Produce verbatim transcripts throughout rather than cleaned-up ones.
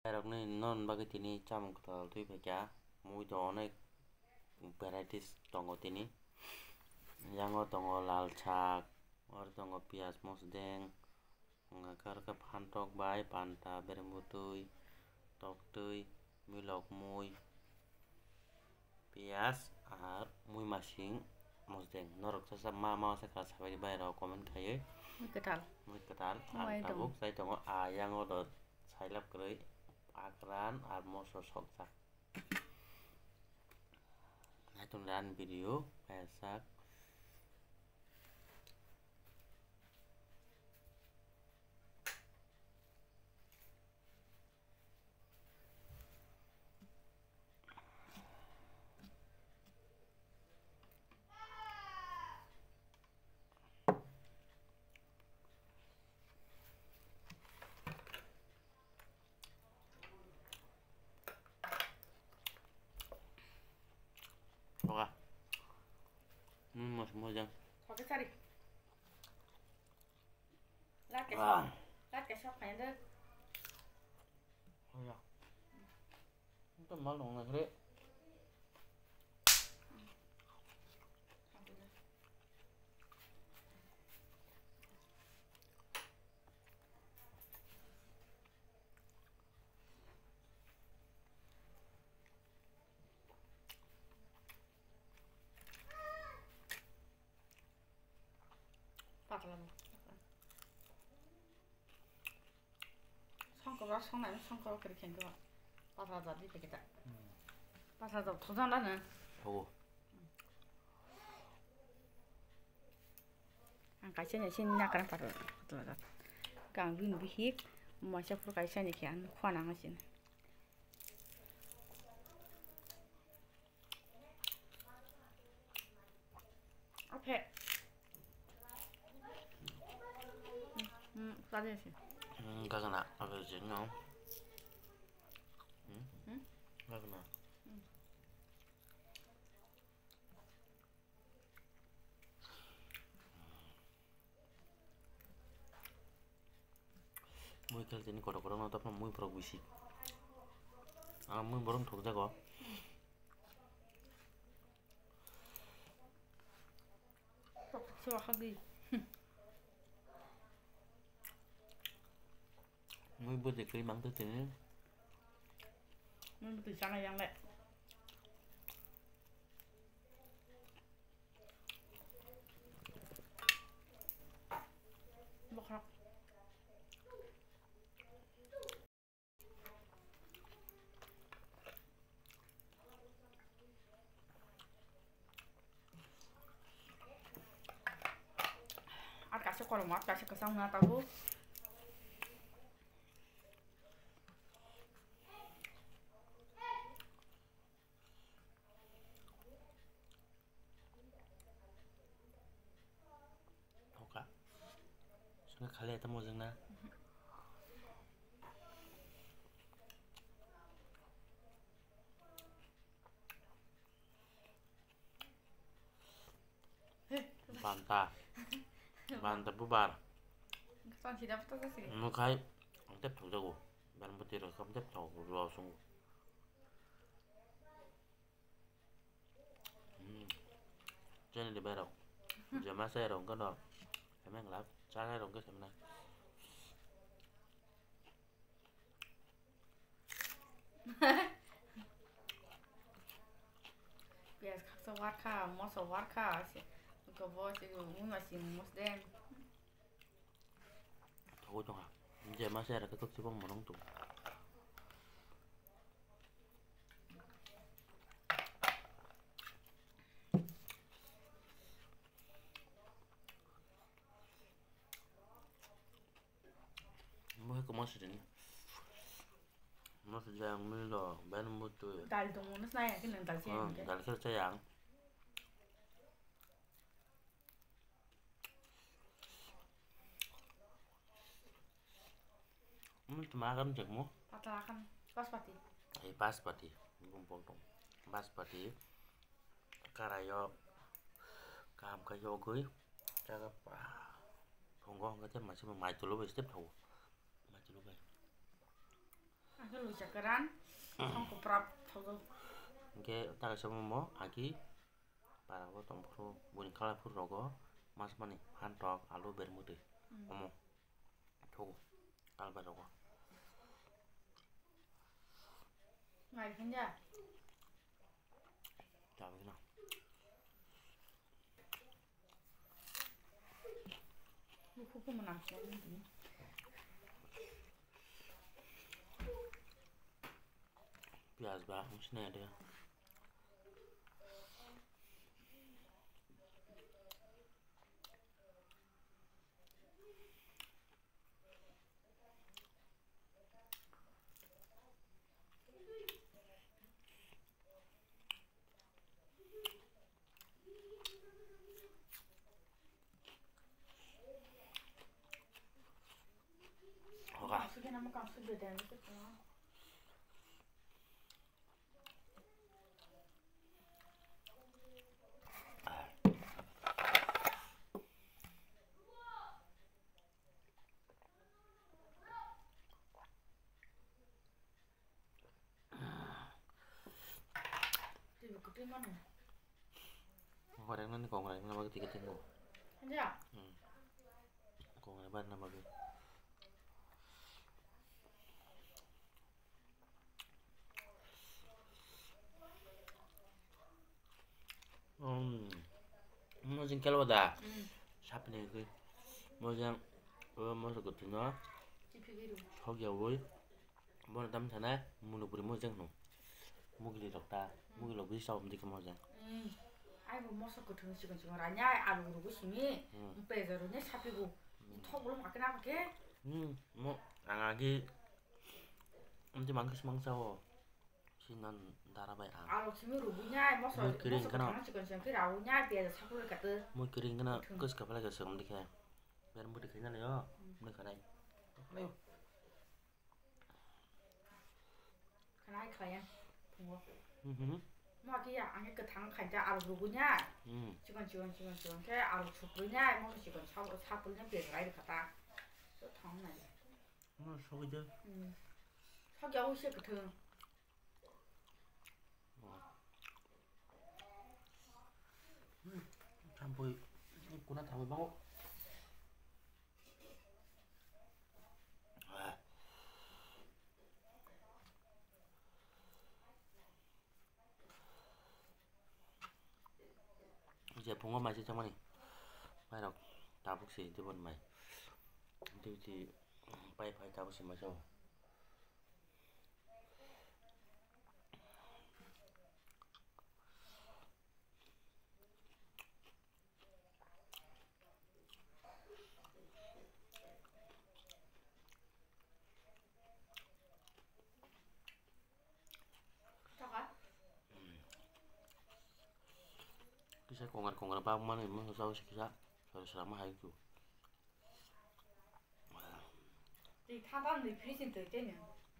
rok ni non bagi tini chamung kotal tui pekya mui to onek varieties tongo tini yango tongo lal sak or tongo pias mosdeng ngakar ka phantok bai panta berembu tui tok tui milok mui pias ar mui masing mosdeng norok sasa ma ma sakal sabai bai rok comment khaye Mui ketal. mui ketal Mui ar dong. tabuk sai tongo ayango do sailap krei akran ar moso soksak naitun dan video pesak oka hmm mos mojang Pakai sari. Lat cái ah shop. Lat cái shop này đó. oh ya itu malu ngakre Patlan. 성거가 성나면 성거가 그렇게 한 거. patladı değil peki de. Patladı. Tuzdan da ne? oh Ang kaisa ne sin na kan patladı. Patladı. Kang win bihik masa pur kaisa ne kian khwana ngasin. Oke. Hmm, tadi sih. hmm gak kena apa sih no hmm Hmm? gak kena mui kal tini kodok kodok notap na mui pro bisik ah mui borong thok jago Suah lagi. mui buat dekri mang tu tini Mun betul sana yang lek. Bokrak. At kasih kolmat kasih kesang na tahu. oka sungai kali eta mojang na panta panta bubar Kesang tidak betul sih. mui khai ang tep thok jago ban butir kam tep thok lo sung hmm chen di barok jama sai rong ka do emang lap cha rong ka semna Bias kaksa warka, mosa warka sih. Kau bawa sih mun masih mosdeng. thok chong ha jama sai ra ka tok sibong monong tu mui ko mas din mas jang mi lo ban mutu Dal dong mun saya kan dal sih. hmm dal sel sayang hmm temakan cek mu Patlakan pas pati. ai pas pati gumpong tong pas pati karayo kam kayo goi kaga pa thong gong ka te ma chim mai tu lo be step thau mai tu lo be 아기 루시아 그란 성고 프랍 저도 이게 따라 잡으면 뭐 아기 바라고 똥프로 보니 칼라풀 로고 마스마니 한턱 알로 베르무드 어머 저거 알바로고 ngày hôm nay 자 여기나 lúc không làm sao cũng प्याज बा उसने दे hoga sudah nama kamu sudah dan itu semua itu gede mana orang nanti kau nggak nama ketiga tinggal aja kau nggak ban nama gue 음, 뭐진 켈로다. 샤프네 그 뭐장 어 뭐서 그트나. 지피기로 저기야 왜? 뭐는 담잖아. 문을 부리 뭐장 노. 무기리 덕다. 무기로 비 싸움 되게 뭐장. 음 아이고 뭐서 그 등 지금 지금 아니야 안 그러고 심이 빼저로네 샤피고 턱으로 막 그냥 게 음, 뭐 앙아기 엄지 많겠지 망사워. 신난 달아봐야 앙. 아 심이 로부냐 뭐서 뭐 그래, 뭐서 그 그나. 등 지금 지금 그 라우냐 빼서 샤프를 갖다 뭐 그린 거나 그스 가발라 가서 엄지 게. 베르 무디 그냥요. 뭐 가나이. 하나요. 하나의 가야 뭐 음. 뭐 그게 안에 그 당 간자 알 그러고냐 음. 지금 지금 지금 지금 걔 알 죽으냐 뭐 지금 사 사불년 빼서 라이를 갖다 저 당나야 뭐 속이죠. 음 사기하고 있을 그 등. 참 보이 있구나 다 보이 방어. 이제 붕어 맛이 정말 mai đọc tao bác sĩ tư vấn mày thì thì bay phải tao bác sĩ mà sao cái xe còn ngặt còn ngặt bao mà này mới sao xích ra rồi sao mà hay chú 이 타반 리프레젠 될 때는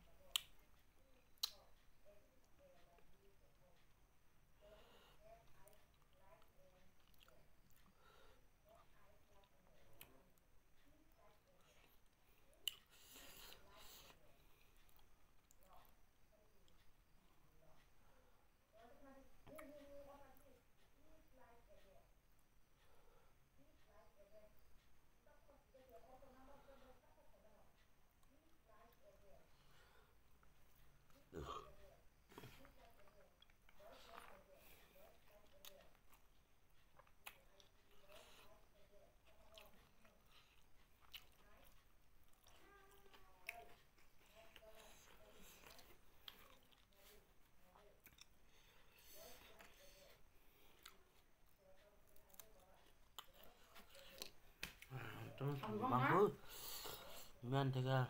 좀 망고 면 제가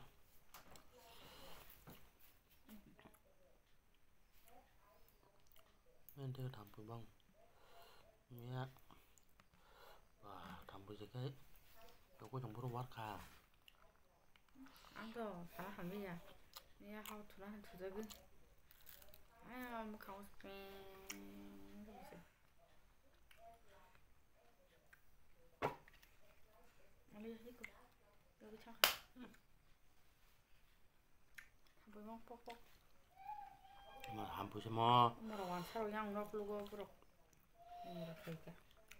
면 제가 담부 방 면 와 담부 제가 요거 정보로 왔카 안도 다 합니다. 내가 하고 돌아는 두적은 아야 뭐 가고 싶어. 여기 이거 여기 차. 보이면 뻑뻑. mà hàm phụ xem mò 뭐라 완 사로 양 넣어 불고 불어. 뭐라 그러니까.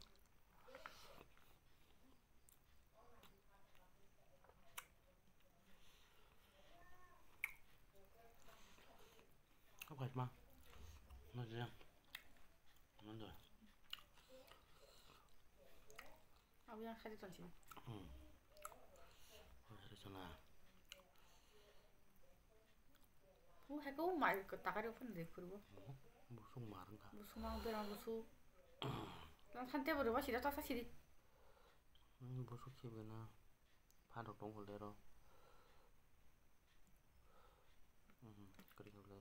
không phải mà nó riêng nó rồi 아 그냥 사지 던지. 응 그러잖아 뭐 해고 말 그 따가리 없는데 그리고 무슨 말인가 무슨 망배랑 무슨 난 산대버려 봐 시다 따사 시리. 응 무슨 기분이나 파도 동글대로 응 그리고 그래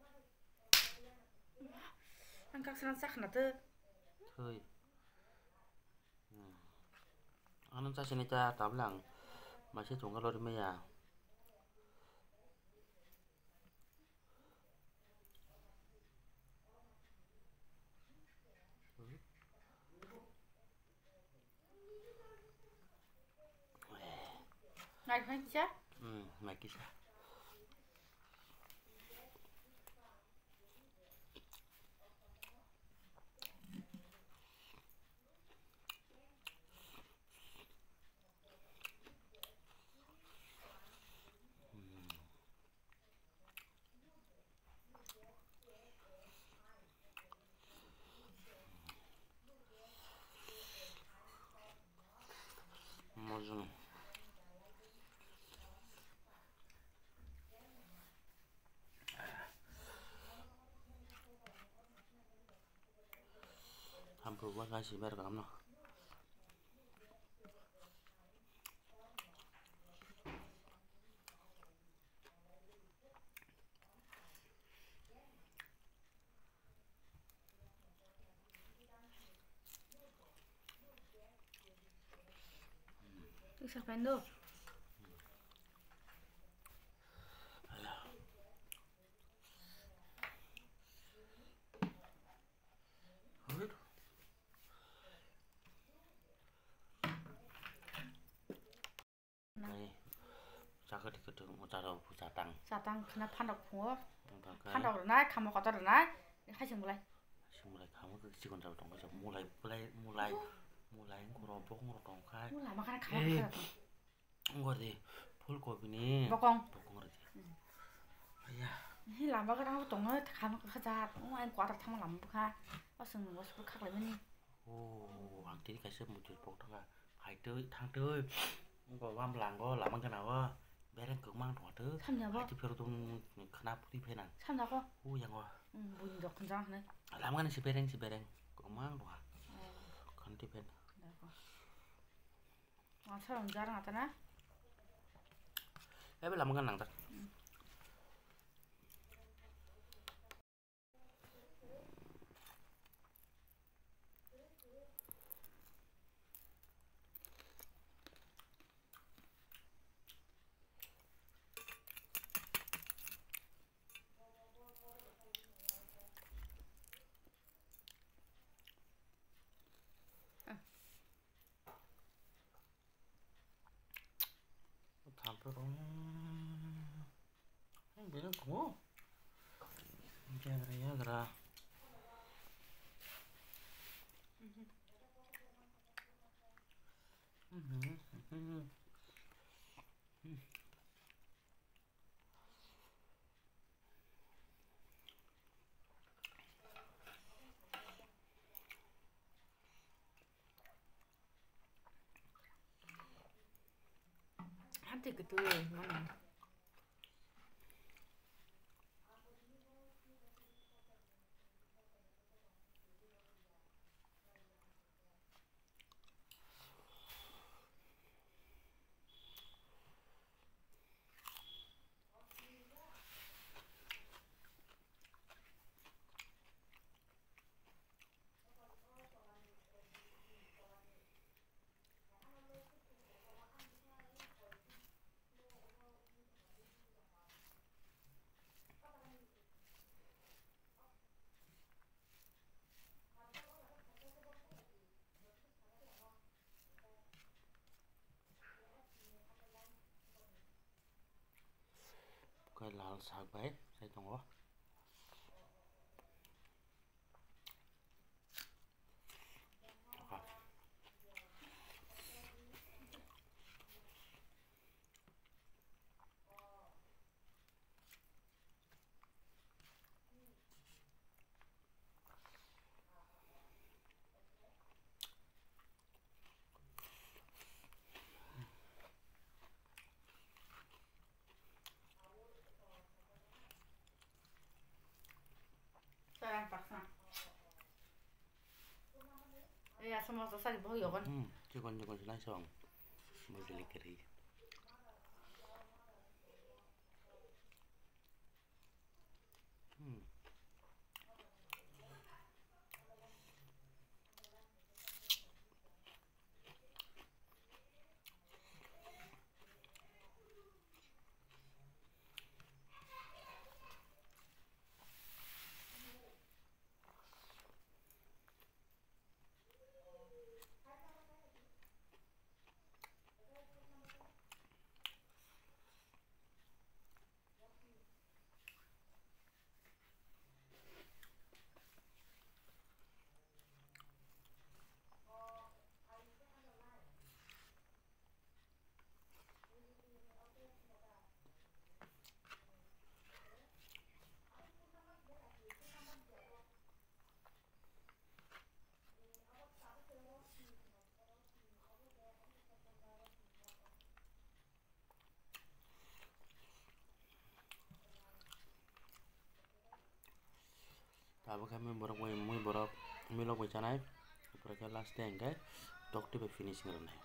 한각스랑 싹 나드. thôi anh ta xin cha tạm lặng mà sẽ chuẩn cái lối đi bây giờ này phải chứ? ừ mày kia sao może 함부로 와가지 말아 감나 Tôi sao phải nữa? này chắc cái cái trường một trà đầu phụ trà tăng 사당 그나 판다고 뭐? cái 판다고 그러나? 감옥 갔다 그러나? 하신 몰라. xin lại không có chỉ còn đầu trong cái chỗ mua lại mua lại mua lại mua lại của nó bốc nó còn khai 몰라. 막 하나 감옥 갔다. 이거 어디 볼 거비니 버공. 버공 그러지 아야 이 람바가 하고 동네 감옥 가자. 어, anh quá thằng làm bữa ha. Có sừng có sừng khác lại bên đi. ô hàng tí cái sếp một chút bốc đó là hai tới tháng tới không có vam làng có làm ăn cái nào á bé đang cực mang thỏa thứ 참냐고? hai tiếp theo tôi khana đi phê nào 참냐고? ô yang qua 응, 뭐 이거 괜찮아. 네. làm cái này si bé đang si bé đang cực mang thỏa khăn tiếp phê 아, 사람 자랑 하잖아. em biết làm cái nào ta tham tôi không không biết nó cũng cái này ya gara 한테 그때 뭐냐? lal sak bae sai tongo. Sarang paksa. Ya sama sasari boh yo kan. Hmm, cikon cikon silai song. Beli keri. Hmm. Tapi kami borok muy muy borok milok bicanai. Mereka last day enggak. Dokter be finishing renai.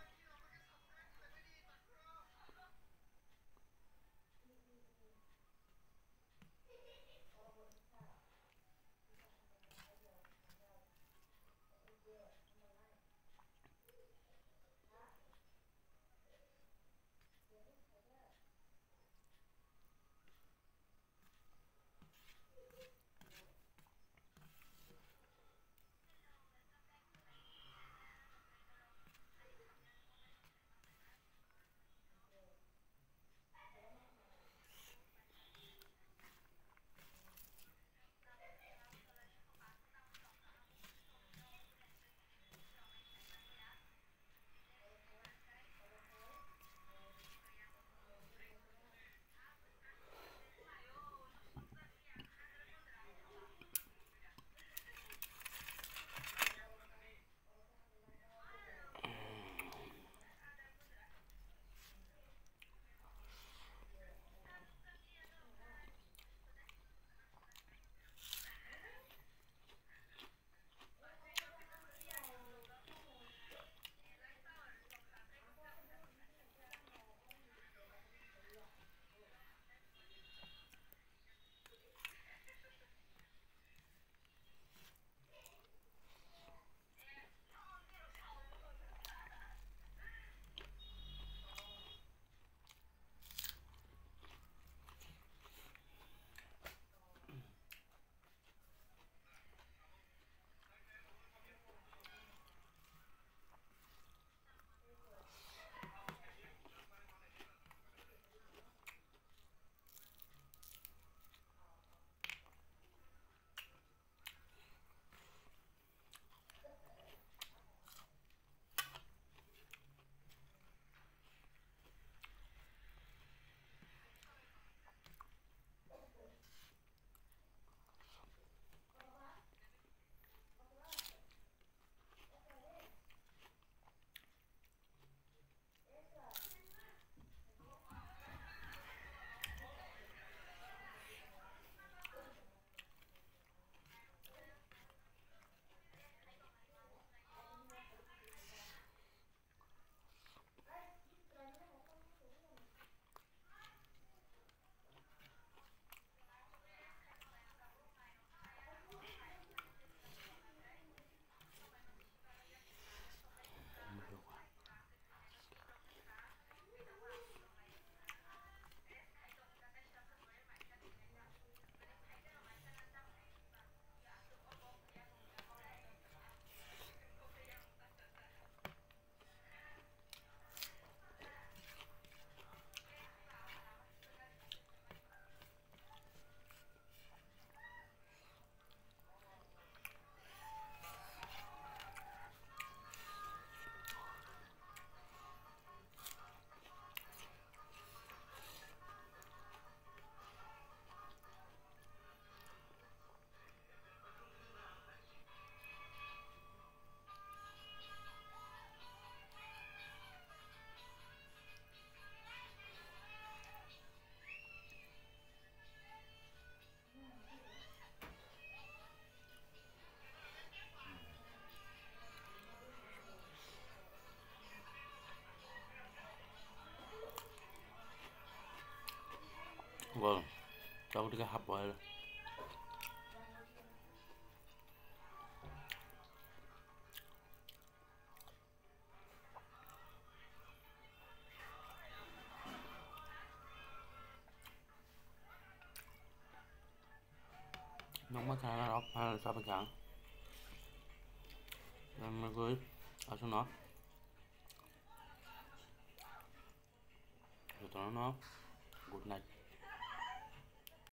cho cái hấp vào nóng mất ra đó hay là sao bây giờ em cứ ở xuống nó rồi tụi nó nó good night.